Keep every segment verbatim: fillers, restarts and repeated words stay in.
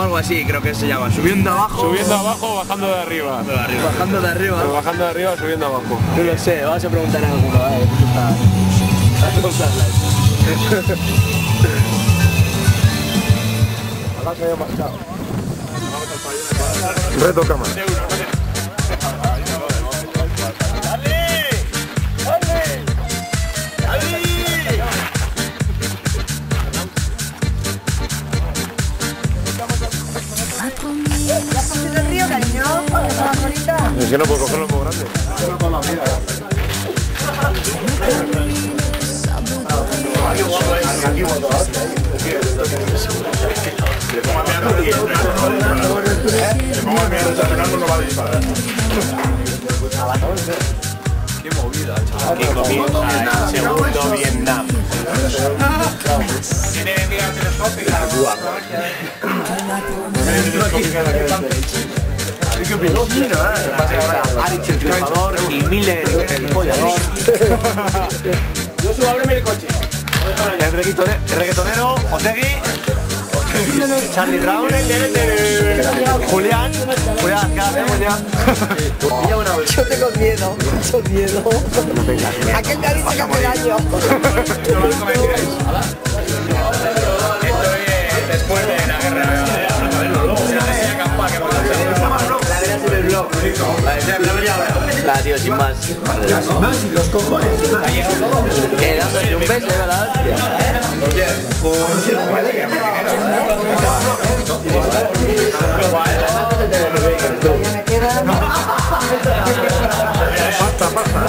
algo así, creo que se llama. Subiendo abajo. Subiendo abajo o bajando de arriba. Bajando de arriba. Bajando de arriba. Pero bajando de arriba o subiendo abajo. No lo sé, vamos a preguntar a alguno, ¿vale? Vamos a Reto cámara. Es que no puedo cogerlo muy grande. Qué movida, chaval. Aquí comienza el segundo Vietnam. Tiene mira telescópica. Arich el triunfador y Miller el pollador. Josu, ábreme el coche. El reggaetonero, el reggaetonero Otegui. Charlie Brown. Julián. Julián, ¿qué haces, Julián? Yo tengo miedo, mucho miedo. Aquel de ahorita que hace daño. Después de la guerra. La tío, sin más. Sin más y los cojones. Que dándole un beso, ¿eh? La hostia. Pasta, pasta.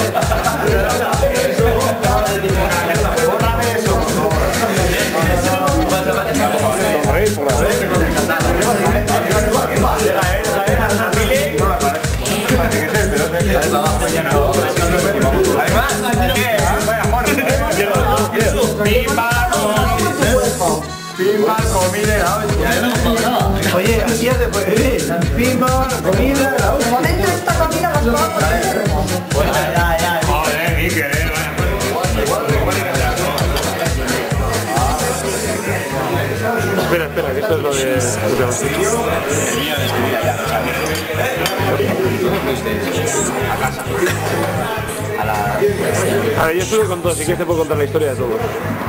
Pimba, comida, la hostia. Oye, así es de poder vivir. Pimba, comida, la hostia. De momento esta comida la puedo poner. Bueno, ya, ya. Joder, Miquel, eh. Espera, espera, que esto es lo de... A ver, yo estuve con todos, si quieres te puedo contar la historia de todos.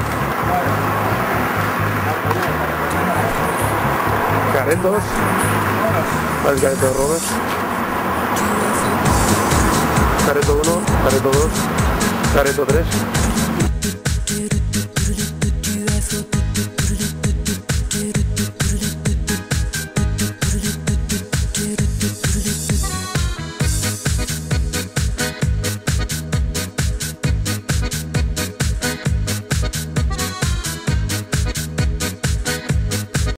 Caretos. El careto de Robert. Careto uno, careto dos, careto tres.